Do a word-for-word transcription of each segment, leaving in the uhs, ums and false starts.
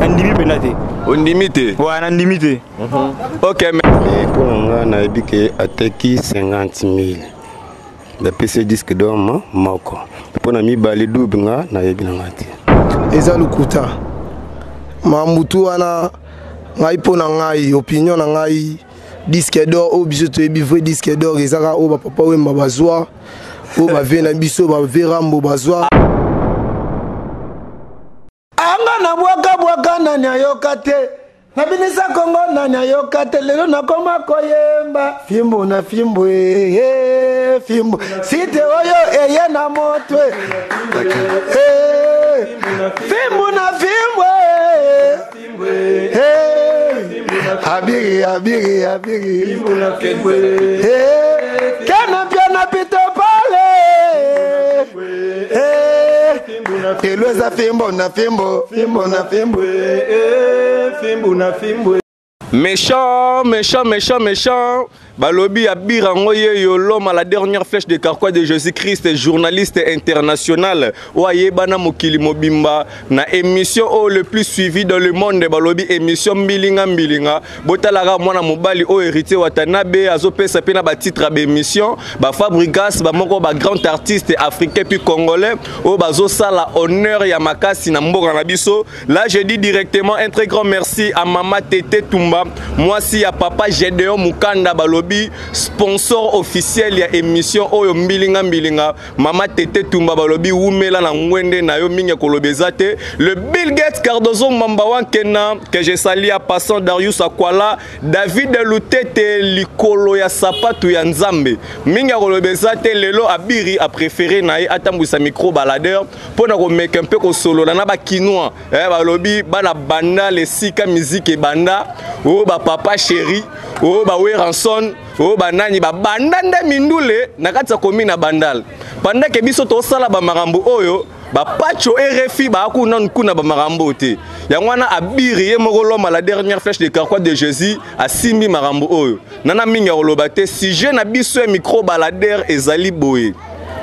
Andimi penate. Ondimité. Ouais, andimité. Ok, mais. Et pour moi, on a dit que attaqué cinquante mille. Le P C disque d'or, moko. Pour nous, bali double nga na yebi na ngati. Eza lukuta. Mamutu wana ngai pona ngai opinion na ngai disque d'or o biso to yebi vrai disque d'or ezaka o ba papa wemba bazwa o ba vena biso ba verambo bazwa. Anga na bwaka bwaka nani ayoka te. Na binisa Kongo nani ayoka te lelo na koma koyemba fimbo na fimbo eh fimbo site oyo eye na moto eh fimbo na fimbo eh abiri abiri abiri fimbo na fimbo eh kana piana pito pale eh elweza fimbo na fimbo fimbo na fimbo eh fimbo na fimbo. Méchant, méchant, méchant, méchant. Balobi Abirango l'homme à la dernière flèche de carquois de Jésus-Christ, journaliste international. Oye bana mokili mobimba na émission oh, le plus suivi dans le monde. Balobi émission Mbilinga Mbilinga. Botalara mwana mobali o héritier Watanabe azope sapena ba titre ba émission. Ba Fabrigas ba moko ba grand artiste africain puis congolais. O bazo sala honneur ya makasi na mboka na biso. Là je dis directement un très grand merci à Mama Tete Tumba. Moi si à Papa Gédéon Mukanda Balobi, sponsor officiel ya émission Oyo Mbilinga Mbilinga. Mama Tete Tumba Balobi Wumela na Mwende na yo minga kolobezate. Le Bill Gates Cardozo Mambawan Kena que je salue à passant Darius Akwala, David Lutete Likolo ya sapatu ya Nzambe. Minga kolobezate lelo Abiri a préféré na atambusa micro baladeur pour na ko make un peu ko solo na ba kinois. Eh Balobi bana banda les sika musique et banda. Oh ba papa chéri, oh ba we ranson, oh ba nani ba bandanda mindule na kati ya komina bandal. Pendant que biso to sala ba marambo oyo, ba pacho R F I ba akuna nkuna ba marambo te. Yangwana Abiri ye mokolo ma la dernière flèche de carquois de Jésus a simbi marambo oyo. Nana minga rolobate si je na biso e micro balader ezali boye.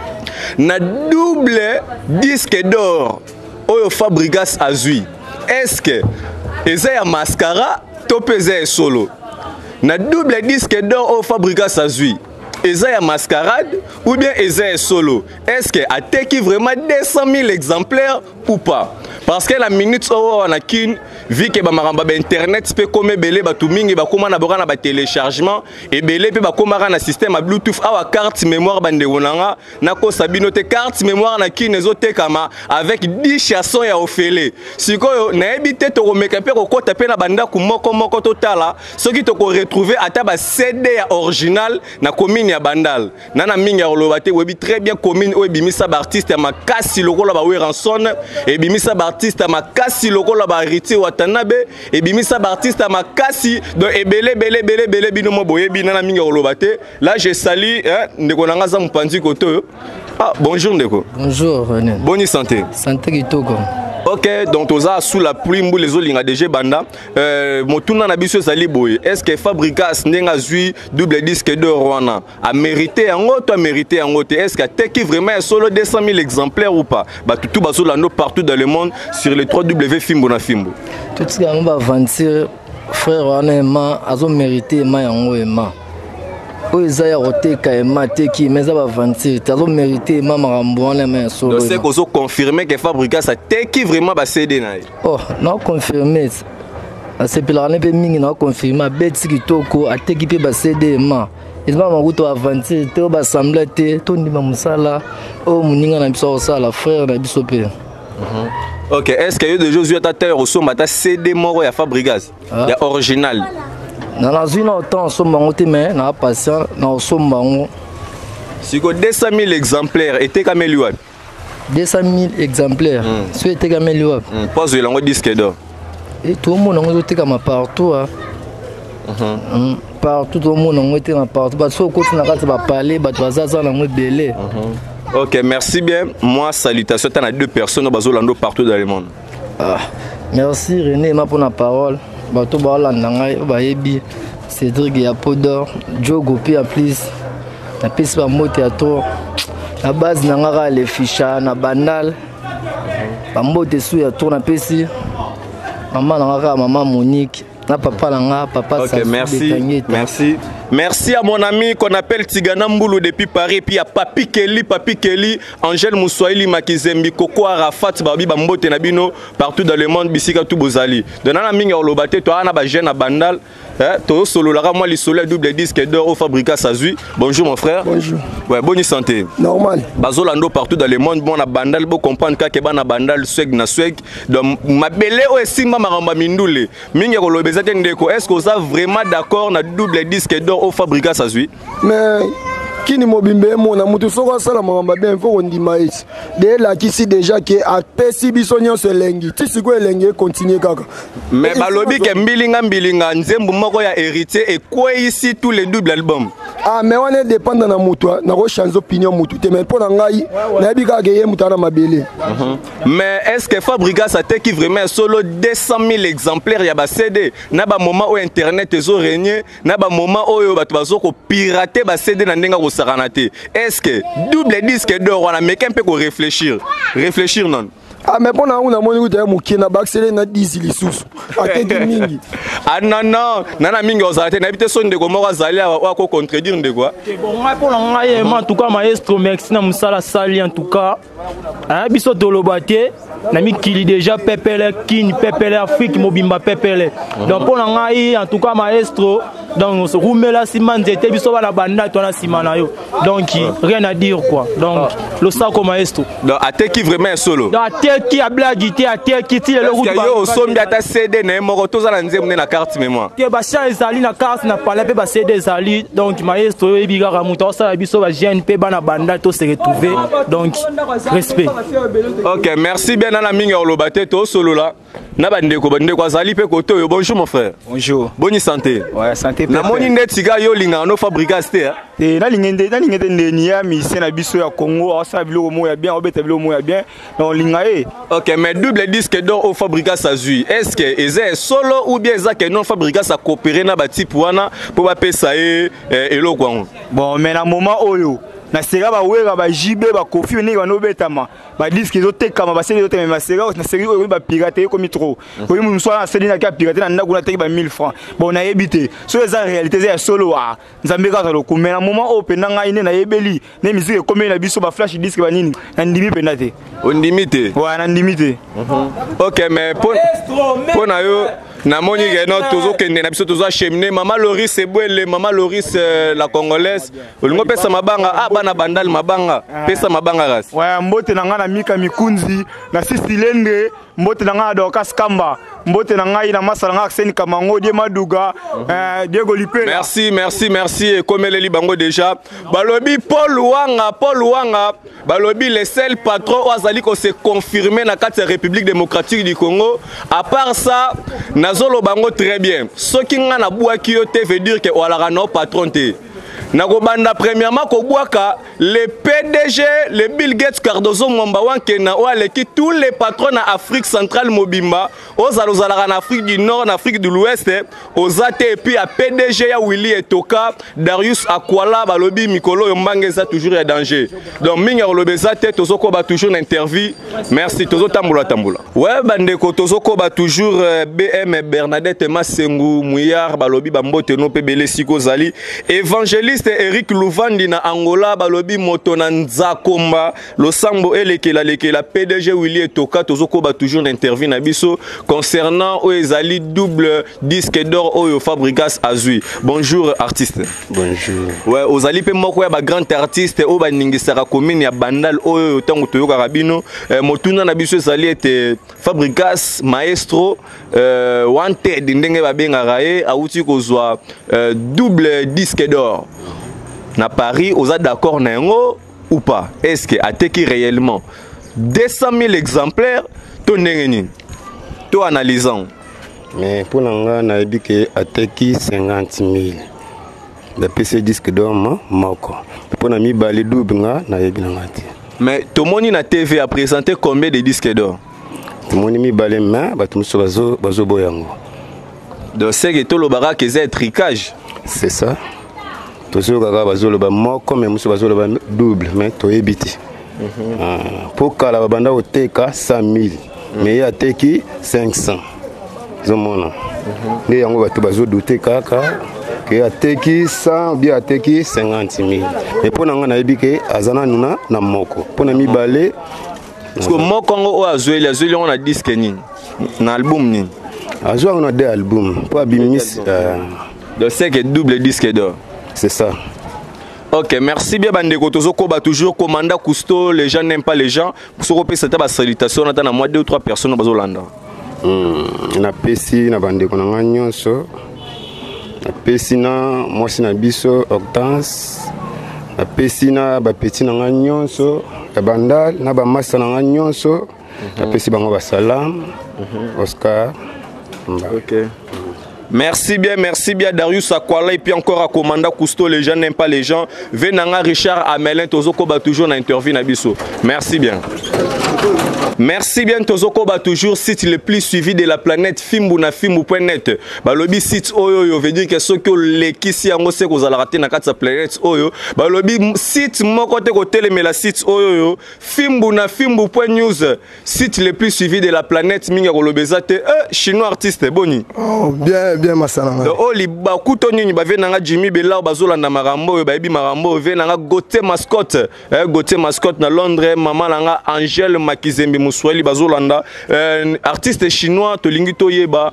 Na double disque d'or oyo Fabrigas azui. Est-ce que eza ya mascara topeze solo na double disque d'or au Fabrigas azui eza ya mascarade ou bien eza solo? Est-ce que ateki vraiment deux cent mille exemplaires ou pas? Parce que la minute où on a qu'une vu que ba maramba ba internet peut comme belé ba tout mingi ba koma na borana ba téléchargement et belé pe ba koma na système à bluetooth awa carte mémoire bande wonanga na ko sabinote carte mémoire na ki nezote kama avec dix chansons ya ofele sikoyo na ebité to remeka pe ko kota pe na banda ku moko moko totala ce qui to ko retrouver ata ba C D ya original na commune ya bandal nana mingi ya lobate webi très bien commune o ebimisa ba artiste ya makasi lokola ba weranson ebimisa ba artiste ya makasi lokola ba héritier Watanabe et bimisa artiste makasi donc ebele bele bele bele bino mo boye bina na minga olobate. Là je salue hein ndeko nanga za mpanzi koto. Ah bonjour ndeko. Bonjour René. Bonne santé. Santé kitoko. Ok, donc toza sous la pluie mbou les olinga D G banda euh motuna na biso sali boye. Est-ce que Fabrikas ndenga zui double disque d'or wana a mérité yango to a mérité yango te? Est-ce que teki vraiment solo deux cent mille exemplaires ou pas? Ba tout baso lando partout dans le monde sur les trois W Fimbo na Fimbo. Tout ce qu'on va avancer frère wana ma azo mérité ma yango ema. O ezaya roteka ema teki mais ça va avancer azo mérité ma marambo wana ma solo. Donc c'est qu'on confirmer que Fabrikas a teki vraiment ba C D na. Oh, non confirmé. C'est pour l'année pe mingi na confirmer beti kitoko ateki pe ba C D ma. Et pas mon goût avancer te ba sembler te to ndima musala o muninga na biso sala frère na biso pe. Ok, est-ce qu'il y a des choses où tu as reçu un C D moro ya Fabrikas? Il y a original. Non, non, non, autant on s'en mais non, patient, non, on s'en si que deux cent mille exemplaires étaient comme lui. deux cent mille exemplaires. Si était comme lui. Pas de langue disque d'or. Et tout le monde on était comme partout. Partout tout le monde on était partout. Parce que quand on a quand va parler, bah tu vas ça ça on est belé. Ok, merci bien. Moi, salutations à deux personnes au Bazolando partout dans le monde. Ah, merci René pour la parole. Bato Bala Nangai, Baebi, Cédric Yapodor, Joe Gopi à plus. La piste par mot théâtre. La base Nangara, les fichas, na banal. Bambo te sous ya tourne à Pessi. Maman nanga maman Monique. Na papa langa papa Ok, merci. Merci. Merci à mon ami qu'on appelle Tigana Mboulou depuis Paris, puis à Papi Kelly, Papi Kelly, Angèle Moussoili, Makizembi, Koko Arafat, Babi Bambote Nabino, partout dans le monde, Bissika Toubozali. De Nana Minga Olobate, toi, Anna Bagène à Bandal, toi, Solo Lara, moi, les soleils double disque d'or au Fabrica Sazui. Bonjour, mon frère. Bonjour. Ouais, bonne santé. Normal. Bazolando partout dans le monde, bon, à Bandal, bon, comprendre qu'à Ban à Bandal, Sweg, na Sweg. Donc, ma belle, oh, Simba Maramba Mindoule. Minga Olobezate Ndeko, est-ce que vous êtes vraiment d'accord na double disque d'or au Fabrica Sazui? Mais qui ni mobimbe mon amutu soko sala mamba bien faut on dit maïs de la qui si déjà que a pesi bisonyo se lengi ti siko elengi continuer kaka mais balobi ke mbilinga mbilinga nzembu moko ya héritier et quoi ici tous les doubles albums. Ah mais on est dépendant na mutu na ko changer opinion mutu te mais pour ngai na bi ka ke mutu na mabele. Mais est-ce que Fabrica ça te qui vraiment solo deux cent mille exemplaires ya ba C D na ba moment où internet ezo régner na ba moment où bato bazoko pirater ba C D na ndenga ko saranate. Est-ce que double disque d'or on a mais qu'un peu ko réfléchir réfléchir non. Ah mais pour na una moni kuta mukina baksele na dix lisusu ateki mingi. Ah non non nana mingi ozalate na bité son de ko moko zali wa ko contredire ndeko. Bon moi pour ngai en tout cas maestro merci na musala sali en tout cas. Hein biso dolobate na mikili déjà pepele king pepele Afrique mobimba pepele. Donc pour ngai en tout cas maestro donc rumela simande te biso bana banda to na simana yo. Donc rien à dire quoi. Donc le sako maestro. Donc ateki vraiment solo. Qui a blagué, qui a qui tire le route. Yo sombi ata C D na moko tozala nzemne na carte mémoire. Que ba cha ezali na carte na pala pe ba C D ezali donc maestro ebiga ramuta ça biso ba jeune pe bana banda to se retrouver donc respect. OK, merci bien na minga olobate to solo là. Na bandeko bandeko azali pe koto yo. Bonjour mon frère. Bonjour. Bonne santé. Ouais, santé. Na moni ndetiga yo linga no Fabrica Sté. Eh na lingende na lingende ndenia mi sena biso ya Congo asa bilo mo ya bien obeta bilo mo ya bien. Donc linga e. OK, mais double disque d'or au Fabrica Sazui. Est-ce que est solo ou bien est-ce que non Fabrica ça coopérer na ba type wana pour ba pesa e elo kwa. Bon, mais na moment oyo na sera ba wera ba jibe ba kofi ni ba no betama ba disque zo tekama ba seli zo tekama ba sera na seri oyo ba pirater comme trop oyo mu so na seli na ka pirater na ndako na teki ba mille francs bon na yebité so eza réalité za solo a nzambe ka zo ko mais na moment o penda ngai ne na yebeli ne musique comme na biso ba flash disque ba nini na ndimi penda te on limité ouais na ndimi. OK, mais pour pour na yo na moni que non tozo kende na biso tozo cheminer maman Loris ebwele maman Loris la congolaise olingo pesa mabanga ah bana bandal mabanga pesa mabanga ras ouais mbote na nga na mika mikunzi na sisilende mbote na nga Dokas Kamba mbote na ngai na masala nga Arsène Kamango die Maduga Diego Lipela. Merci merci merci et comme les libango déjà balobi Paul Wanga Paul Wanga balobi les seuls patrons azali ko se confirmer na carte République démocratique du Congo. À part ça nazolo bango très bien ce qui nga na bwaki yo te veut dire que wala no patron te. Nakobanda premièrement ko bwaka le P D G le Bill Gates Cardozo Mwamba wankena o aleki tous les patrons na Afrique centrale mobimba aux alozala en Afrique du Nord en Afrique de l'Ouest aux A T et puis à P D G ya Willy Etoka Darius Akwala balobi Mikolo Yombange ça toujours un danger donc minga olobeza te tozoko ba toujours interview merci tozo tambula tambula ouais bandeko tozoko ba toujours B M Bernadette Masengu Muyar balobi bambote no pe bele siko zali évangéliste Eric Louvandi na Angola balobi moto na Nzakomba losambo elekela lekela P D G Willy Etoka tozoko ba toujours interview na biso concernant Oezali double disque d'or Oyo Fabricas Azui. Bonjour artiste. Bonjour. Ouais, Ozali pe moko ya ba grand artiste o ba ningisaka commune ya Bandal Oyo tango toyoka rabino motuna na biso ezali ete Fabricas maestro euh wanted ndenge ba benga rae auti kozwa double disque d'or. Na Paris, vous êtes d'accord ou pas? Est-ce que ateki réellement deux cent mille exemplaires to nengeni to analysant? Mais pour l'anga na ebike ateki cinquante mille. Le P C disque d'or moko. Pour na mi bali double na ebinanga ti. Mais tout le monde na T V a présenté combien de disques d'or? Tout le monde mi bali ma batum so bazo bazo boyango. Donc c'est que tout le barak est tricage. C'est ça. Toujours gaga bazolo ba moko mais muso bazolo ba double mais to ebiti. Pour kala banda oteka cent mille mais ya teki cinq cents. zomona nde yango bato bazodoute kaka ke ateki cent bien ateki cinquante mille mais mpo na nga nayebi ke aza nanu na na moko mpo na mibale parce que moko yango oyo azweli azweli yango na disque nini na album nini azwa yango na deux album mpo abimisi de c'est que double disque d'or c'est ça. Ok, merci bien Bandeko. Tozokoba toujours Commanda Cousteau, les gens n'aiment pas les gens. Pour ce repère c'était ma salutation, on attend à moi deux ou trois personnes dans Zolanda. Hmm, na pesi na Bandeko na nganyonso. Na pesi na moi si na biso Octance. Na pesi na ba petit na nganyonso, ya bandal na ba massa na nganyonso. Na pesi bango ba salam. Oscar. Ok. Merci bien, merci bien Darius Akwala et puis encore à Commanda Cousteau, les gens n'aiment pas les gens. Venanga Richard Amelin, Tozoko ba toujours na interview na biso. Merci bien. Merci bien Tozoko ba toujours site le plus suivi de la planète Fimbuna Fimbu point net. Ba lobi site oyo yo veut dire que ce que les kisi yango se ko za la rater na kati sa planète oyo. Ba lobi site moko te ko télémé la site oyo yo Fimbuna Fimbu point news. Site le plus suivi de la planète minga ko lobezate euh chinois artiste boni. Oh bien bien masana. Le oli ba kuto nyinyi ba venanga Jimmy Bella bazolanda marambo ba yebi marambo venanga Gauthier mascotte. Eh Gauthier mascotte na Londres maman langa Angèle Makizembe Muswali bazolanda euh, artiste chinois tolingi toyeba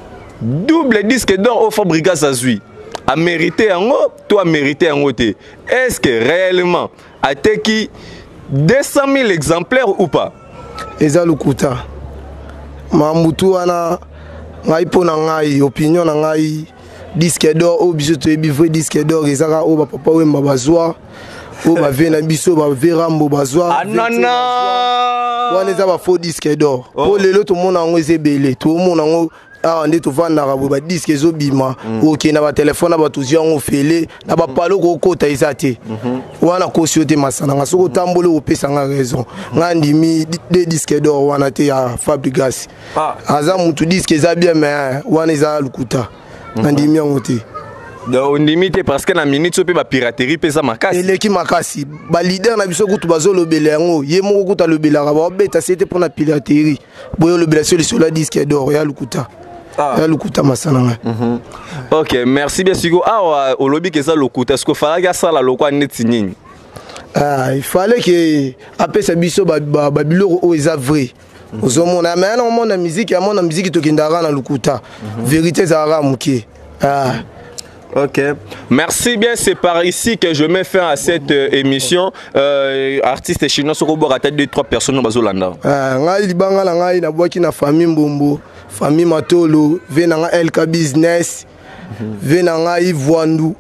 double disque d'or au Fabrica Zazui a mérité yango toi a mérité yango te est-ce que réellement a teki deux cent mille exemplaires ou pas eza lukuta mambutu wana ngai pona ngai opinion na ngai disque d'or o biso toyebi vrai disque d'or ezaka o ba papa wemba bazwa o ba vena biso ba verambo bazwa anana wana eza ba faux disque d'or po lelo to mona ngo ezebele to mona ngo ah nde to vanda ka ba disque ezobima ok na ba téléphone ba tuzi ngo fele na ba palo ko kota izate wana kosio te masana nga soko tambole opesa nga raison nga ndimi de disque d'or wana te ya Fabrigas aza mutu disque eza bien mais wana eza lukuta ndimi ngo te on limite parce que na minute so pe ba piraterie pesa makasi eleki makasi ba leader na biso kutu bazolo belengo ye moko kuta lo belaka ba beta c'était pour la piraterie boyo lo bela sur la disque d'or ya lukuta ah ya lukuta masana mm OK merci bien Sigo ah au lobby que ça lukuta ce que fala ga sala lokwa neti nini ah il fallait que après ça biso ba ba biloko o eza vrai ozomona mais na mona musique ya mona musique to kindara na lukuta vérité za ramuke ah. Ok, merci bien, c'est par ici que je mets fin à cette euh, émission. Euh, artiste chinois, ce qu'on a tête de trois personnes au Bazolanda. Ngai libanga la ngai na boaki na famille Mbombo, famille Matolo, venanga L K Business, venanga Ivoandu,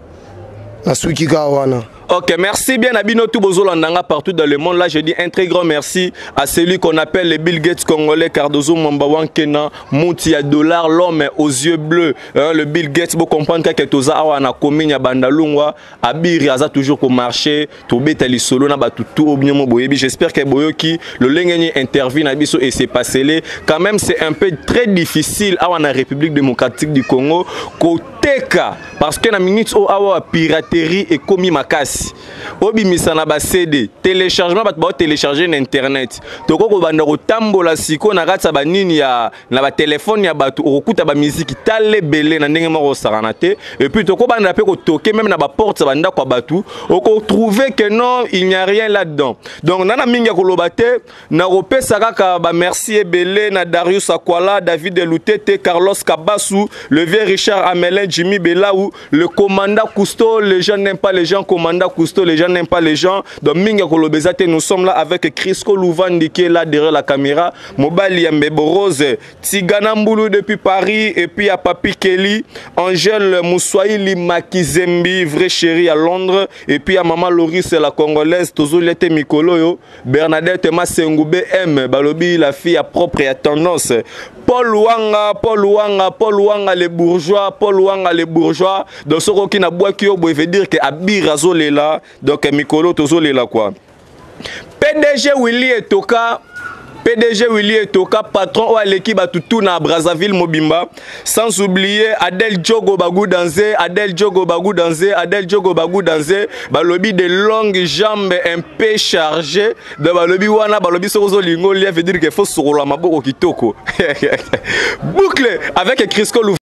na Suki Kawana. Ok, merci bien Abino Toubozolandanga partout dans le monde. Là, je dis un très grand merci à celui qu'on appelle le Bill Gates congolais, Cardozo Mambawan Kena, Mouti à dollar, l'homme aux yeux bleus. Hein, le Bill Gates, vous comprenez que Toza Awana Kominya Bandalungwa, Abiri Aza toujours pour marcher, Toubé Talisolo, Nabatutu, Obnyomo Boyebi. J'espère que Boyoki, le Lengeni intervient Nabiso et c'est passé les. Quand même, c'est un peu très difficile à la République démocratique du Congo, côté cas, parce que la minute où Awa piraterie et commis makasi. Obi misana ba C D téléchargement ba ba télécharger na internet toko ko banda ko tambola siko na katsa ba nini ya na ba téléphone ya batu okuta ba musique tale belé na ndenge moko sarana te et puis toko banda pe ko toquer même na ba porte banda ko batu oko trouver que non il n'y a rien là-dedans donc nana minga ko lobate na kopesa kaka ba merci ebelé na Darius Akwala David Lutete Carlos Kabasu le vieux Richard Amelin Jimmy Belaou le commandant Cousteau les gens n'aiment pas les gens commandant Cousteau, les gens n'aiment pas les gens. Donc, Minga Kolobezate, nous sommes là avec Crisco Louvandi qui est là derrière la caméra. Mobali Mbebo Rose, Tigana Mboulou depuis Paris. Et puis à Papi Kelly, Angèle Moussoaili Makizembi, vrai chéri à Londres. Et puis à Maman Loris, la Congolaise, Tozolete Mikoloyo, Bernadette Masengoube M, Balobi, la fille à propre et à tendance. Paul Wanga, Paul Wanga, Paul Wanga les bourgeois, Paul Wanga les bourgeois. Donc ce qui n'a pas qui veut dire que Abirazo est là, donc Mikolo Tozo est là quoi. P D G Willy Etoka, P D G Willy Etoka, patron à l'équipe à Tutuna à Brazzaville Mobimba. Sans oublier Adel Djogo Bagou Danze, Adel Djogo Bagou Danze, Adel Djogo Bagou Danze, balobi de longues jambes un peu chargées. De balobi wana balobi sozo lingo veut dire qu'il faut sur la maboko kitoko. Boucle avec Crisco